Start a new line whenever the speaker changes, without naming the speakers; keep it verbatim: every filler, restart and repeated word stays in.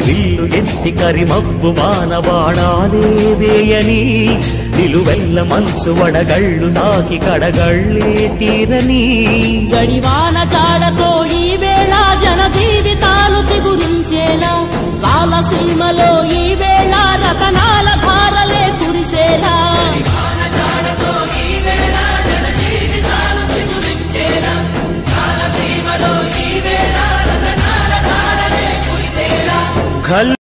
హరివిల్లు ఎత్తి కరిమబ్బు వానవాడాలే వేయని నిలువెల్ల మంచు వడగళ్ళు తాకి కడగళ్ళే తీరని
జడివాన జాడతో ఈ వేళ జన జీవితాలు చిగురించేలా రాలసీమలో ఈ వేళ రతనాల ధారలే కురిసేలా
ఖల్